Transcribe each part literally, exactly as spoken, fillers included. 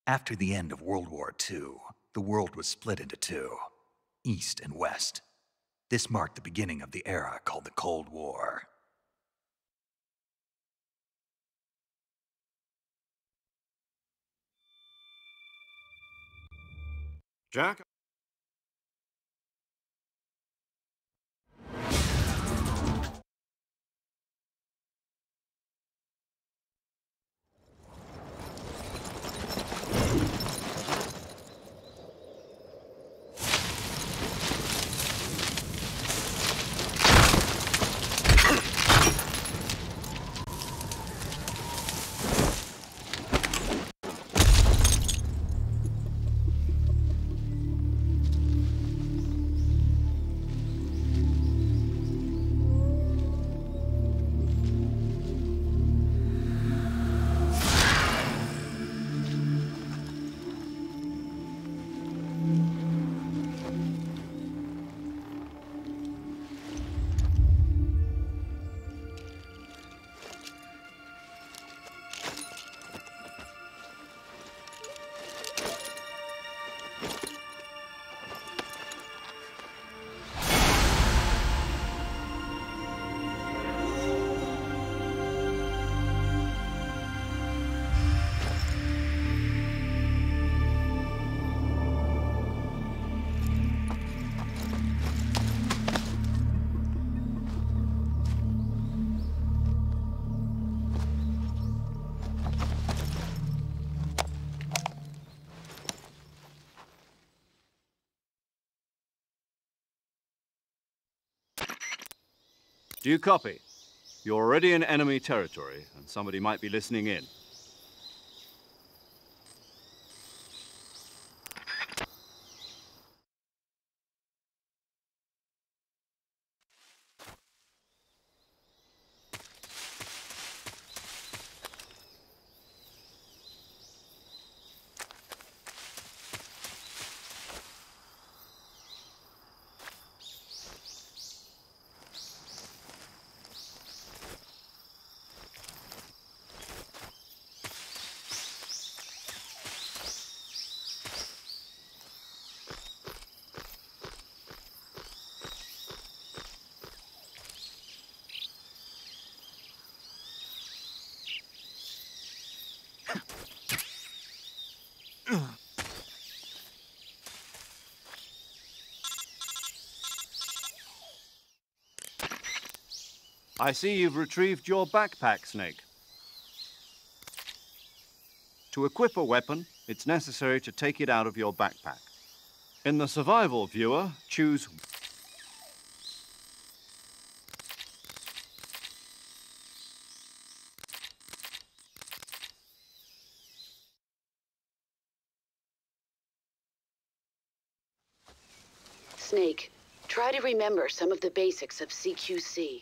After the end of World War Two, the world was split into two, East and West. This marked the beginning of the era called the Cold War. Jack? Do you copy? You're already in enemy territory, and somebody might be listening in. I see you've retrieved your backpack, Snake. To equip a weapon, it's necessary to take it out of your backpack. In the survival viewer, choose... Snake, try to remember some of the basics of C Q C.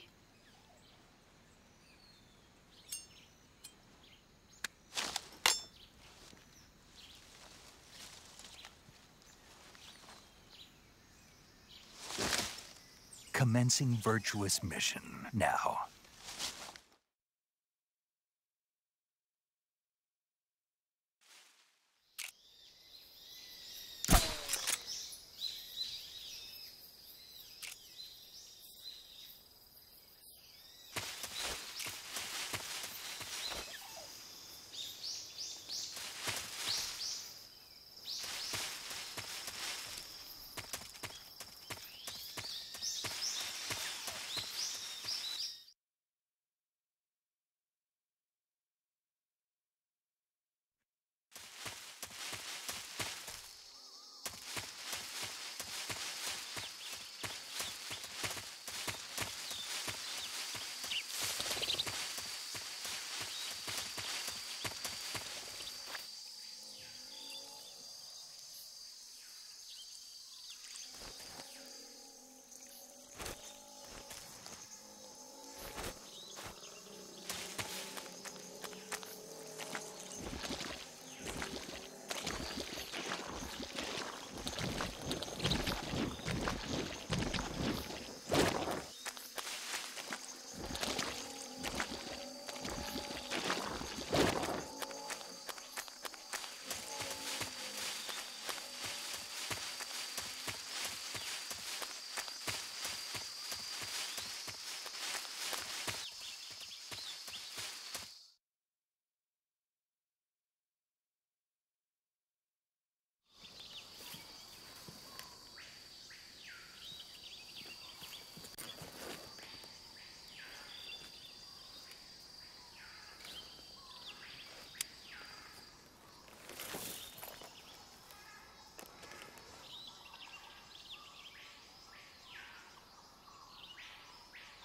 Commencing virtuous mission now.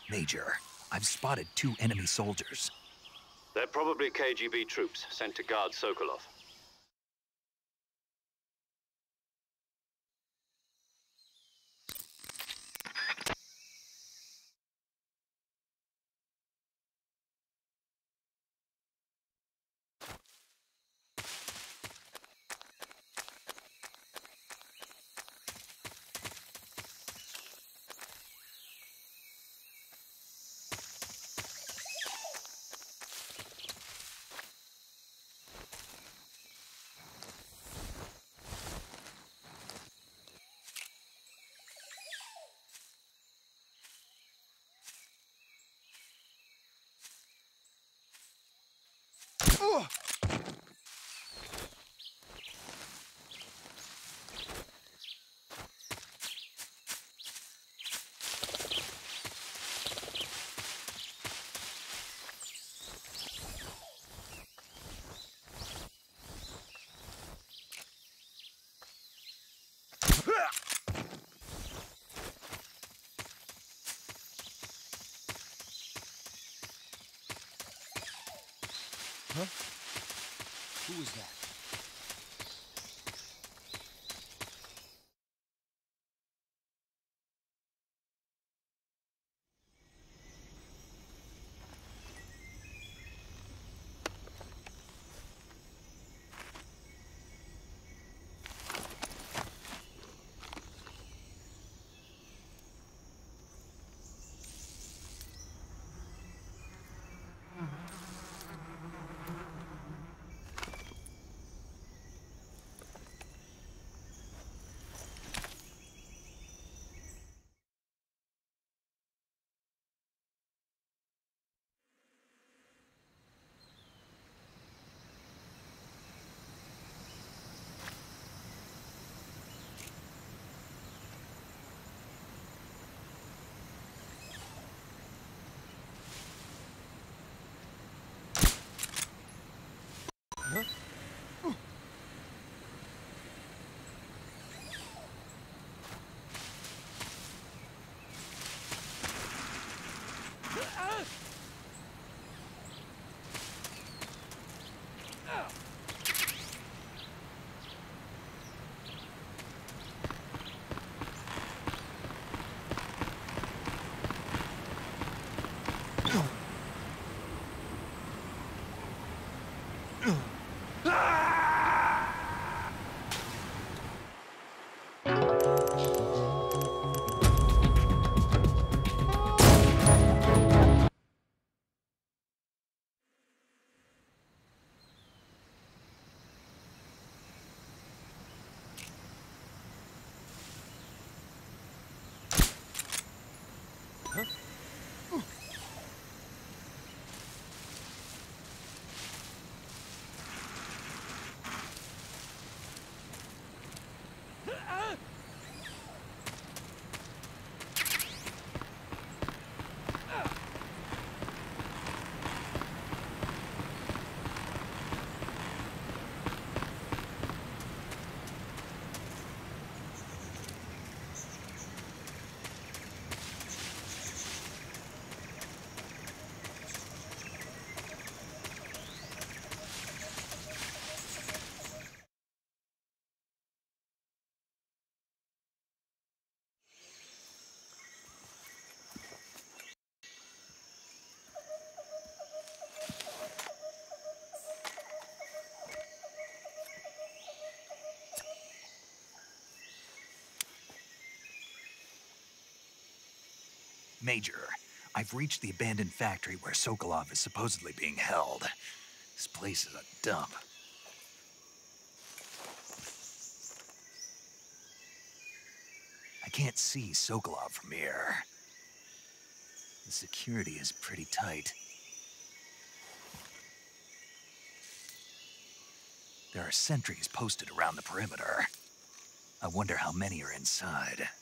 Major, I've spotted two enemy soldiers. They're probably K G B troops sent to guard Sokolov. Huh? Who was that? Huh? Major, I've reached the abandoned factory where Sokolov is supposedly being held. This place is a dump. I can't see Sokolov from here. The security is pretty tight. There are sentries posted around the perimeter. I wonder how many are inside.